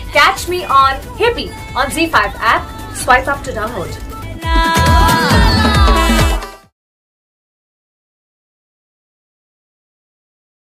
Catch me on HiPi on Z5 app. Swipe up to download.